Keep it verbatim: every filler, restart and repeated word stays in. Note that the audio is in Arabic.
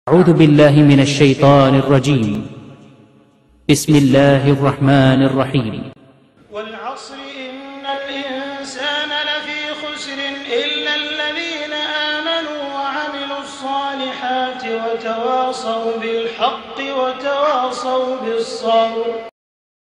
أعوذ بالله من الشيطان الرجيم. بسم الله الرحمن الرحيم. والعصر إن الإنسان لفي خسر إلا الذين آمنوا وعملوا الصالحات وتواصوا بالحق وتواصوا بالصبر.